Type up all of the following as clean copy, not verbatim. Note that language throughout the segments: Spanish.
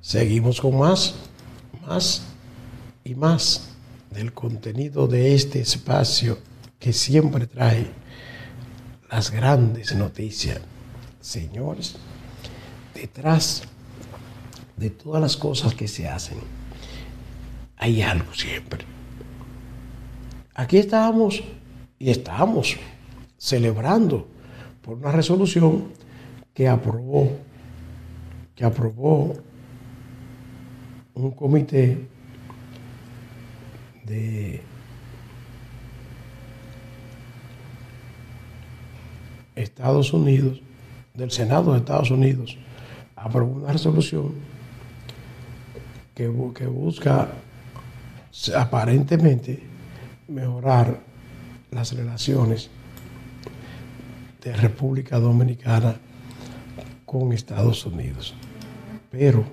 Seguimos con más y más del contenido de este espacio que siempre trae las grandes noticias. Señores, detrás de todas las cosas que se hacen, hay algo siempre. Aquí estamos celebrando por una resolución que aprobó un comité de Estados Unidos, del Senado de Estados Unidos, aprobó una resolución que busca aparentemente mejorar las relaciones de República Dominicana con Estados Unidos. Pero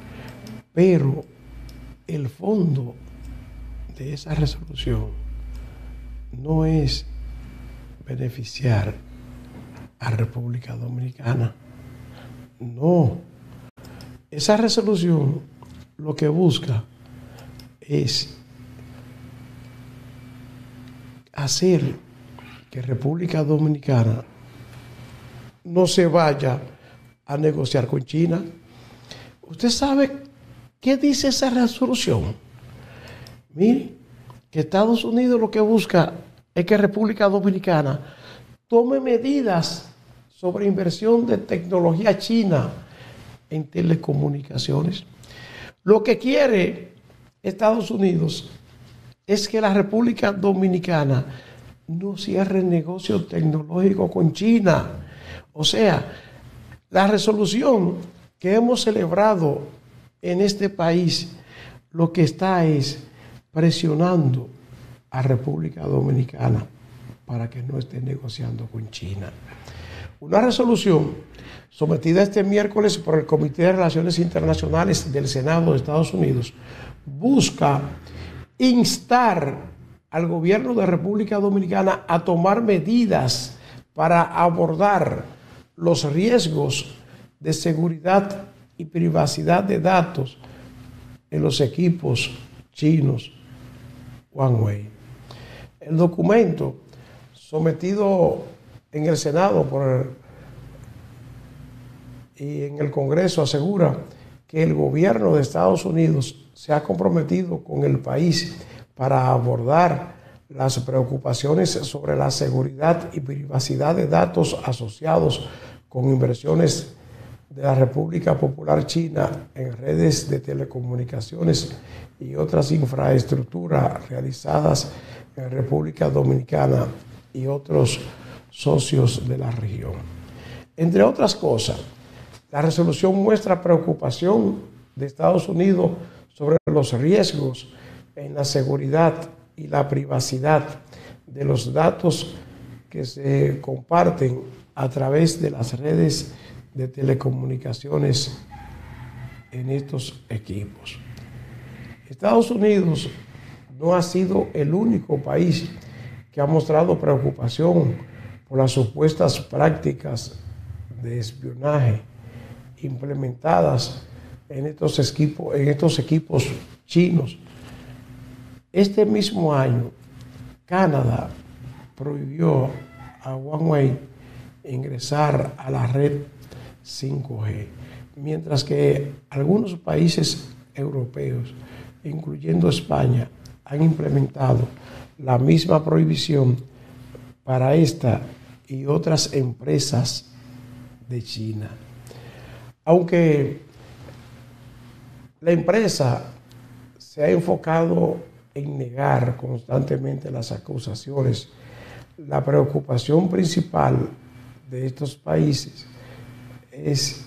el fondo de esa resolución no es beneficiar a República Dominicana. No. Esa resolución lo que busca es hacer que República Dominicana no se vaya a negociar con China. ¿Usted sabe qué dice esa resolución? Mire, que Estados Unidos lo que busca es que República Dominicana tome medidas sobre inversión de tecnología china en telecomunicaciones. Lo que quiere Estados Unidos es que la República Dominicana no cierre negocio tecnológico con China. O sea, la resolución que hemos celebrado en este país, lo que está es presionando a República Dominicana para que no esté negociando con China. Una resolución sometida este miércoles por el Comité de Relaciones Internacionales del Senado de Estados Unidos busca instar al gobierno de República Dominicana a tomar medidas para abordar los riesgos de seguridad y privacidad de datos en los equipos chinos Huawei. El documento sometido en el Senado y en el Congreso asegura que el gobierno de Estados Unidos se ha comprometido con el país para abordar las preocupaciones sobre la seguridad y privacidad de datos asociados con inversiones de la República Popular China en redes de telecomunicaciones y otras infraestructuras realizadas en República Dominicana y otros socios de la región. Entre otras cosas, la resolución muestra preocupación de Estados Unidos sobre los riesgos en la seguridad y la privacidad de los datos que se comparten a través de las redes de telecomunicaciones en estos equipos. Estados Unidos no ha sido el único país que ha mostrado preocupación por las supuestas prácticas de espionaje implementadas en estos equipos chinos. Este mismo año, Canadá prohibió a Huawei ingresar a la red 5G, mientras que algunos países europeos, incluyendo España, han implementado la misma prohibición para esta y otras empresas de China. Aunque la empresa se ha enfocado en negar constantemente las acusaciones, la preocupación principal de estos países es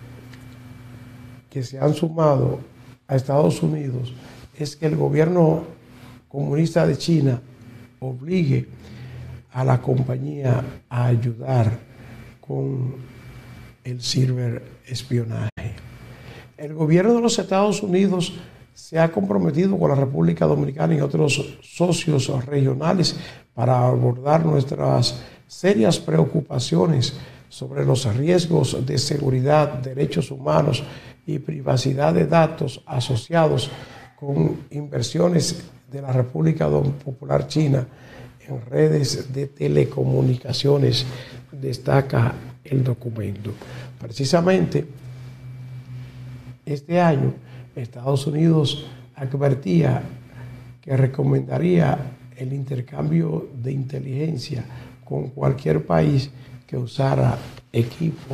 que se han sumado a Estados Unidos, es que el gobierno comunista de China obligue a la compañía a ayudar con el ciberespionaje. El gobierno de los Estados Unidos se ha comprometido con la República Dominicana y otros socios regionales para abordar nuestras serias preocupaciones sobre los riesgos de seguridad, derechos humanos y privacidad de datos asociados con inversiones de la República Popular China en redes de telecomunicaciones, destaca el documento. Precisamente, este año Estados Unidos advertía que recomendaría el intercambio de inteligencia con cualquier país que usara equipo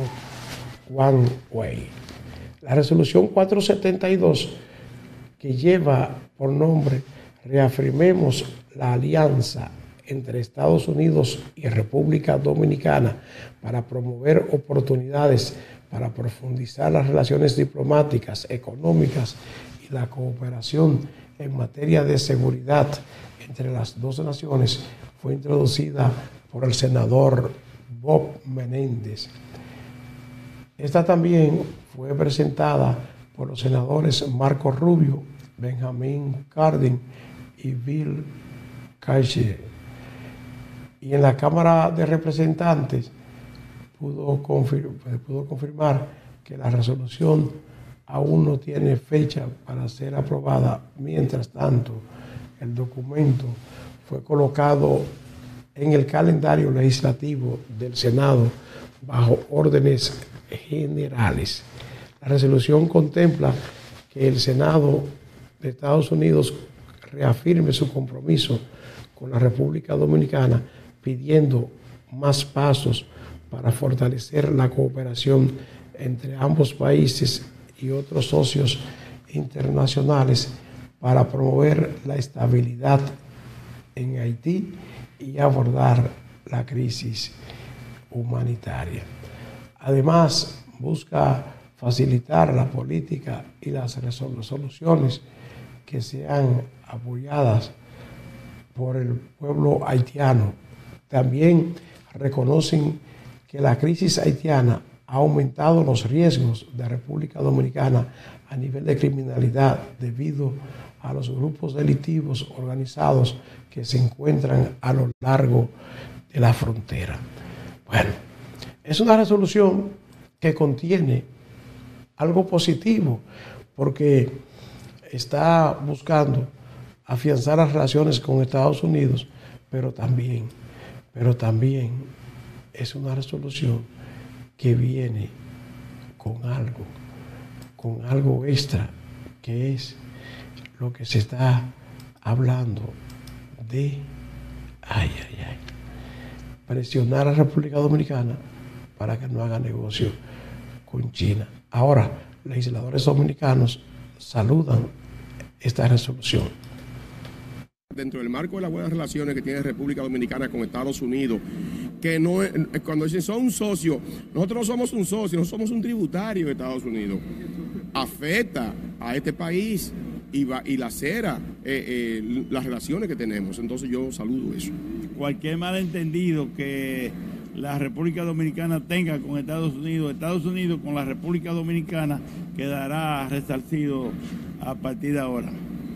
Huawei. La resolución 472, que lleva por nombre Reafirmemos la alianza entre Estados Unidos y República Dominicana para promover oportunidades para profundizar las relaciones diplomáticas, económicas y la cooperación en materia de seguridad entre las dos naciones, fue introducida por el senador Bob Menéndez. Esta también fue presentada por los senadores Marco Rubio, Benjamin Cardin y Bill Cassidy. Y en la Cámara de Representantes pudo confirmar que la resolución aún no tiene fecha para ser aprobada. Mientras tanto, el documento fue colocado en el calendario legislativo del Senado bajo órdenes generales. La resolución contempla que el Senado de Estados Unidos reafirme su compromiso con la República Dominicana, pidiendo más pasos para fortalecer la cooperación entre ambos países y otros socios internacionales para promover la estabilidad en Haití y abordar la crisis humanitaria. Además, busca facilitar la política y las resoluciones que sean apoyadas por el pueblo haitiano. También reconocen que la crisis haitiana ha aumentado los riesgos de República Dominicana a nivel de criminalidad debido a los grupos delictivos organizados que se encuentran a lo largo de la frontera. Bueno, es una resolución que contiene algo positivo porque está buscando afianzar las relaciones con Estados Unidos, pero también es una resolución que viene con algo extra, que es lo que se está hablando de presionar a la República Dominicana para que no haga negocio con China. Ahora, legisladores dominicanos saludan esta resolución. Dentro del marco de las buenas relaciones que tiene República Dominicana con Estados Unidos, que no, cuando dicen son un socio, nosotros no somos un socio, nosotros somos un tributario de Estados Unidos. Afecta a este país y lacera las relaciones que tenemos. Entonces yo saludo eso. Cualquier malentendido que la República Dominicana tenga con Estados Unidos con la República Dominicana quedará resarcido a partir de ahora.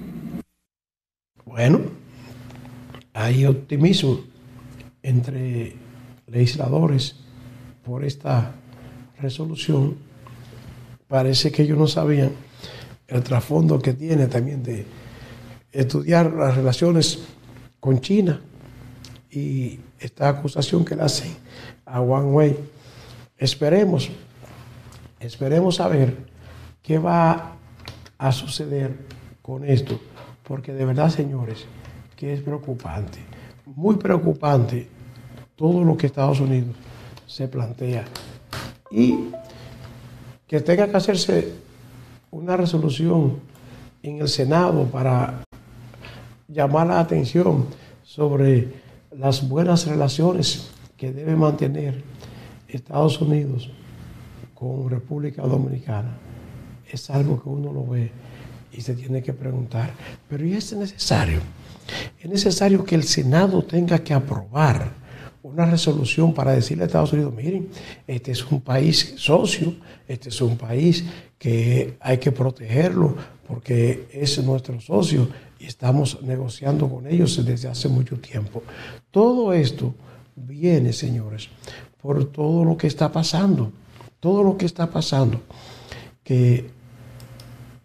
Bueno, hay optimismo entre legisladores por esta resolución. Parece que ellos no sabían el trasfondo que tiene también de estudiar las relaciones con China y esta acusación que le hacen a Huawei. Esperemos saber qué va a suceder con esto, porque de verdad, señores, que es preocupante, muy preocupante todo lo que Estados Unidos se plantea y que tenga que hacerse una resolución en el Senado para llamar la atención sobre las buenas relaciones que debe mantener Estados Unidos con República Dominicana. Es algo que uno lo ve y se tiene que preguntar, pero ¿y es necesario? Es necesario que el Senado tenga que aprobar una resolución para decirle a Estados Unidos, miren, este es un país socio, este es un país que hay que protegerlo porque es nuestro socio y estamos negociando con ellos desde hace mucho tiempo. Todo esto viene, señores, por todo lo que está pasando, que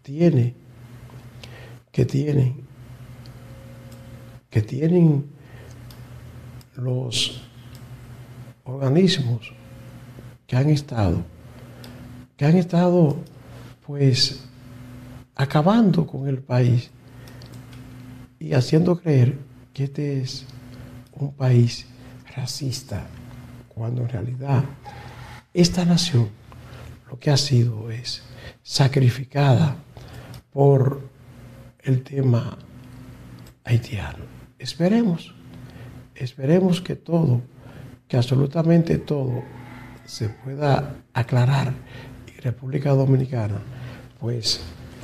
tienen los organismos que han estado pues acabando con el país y haciendo creer que este es un país racista, cuando en realidad esta nación lo que ha sido es sacrificada por el tema haitiano. Esperemos que absolutamente todo se pueda aclarar y República Dominicana pues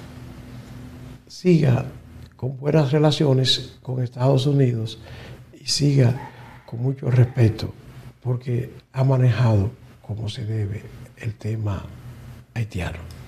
siga con buenas relaciones con Estados Unidos y siga con mucho respeto, porque ha manejado como se debe el tema haitiano.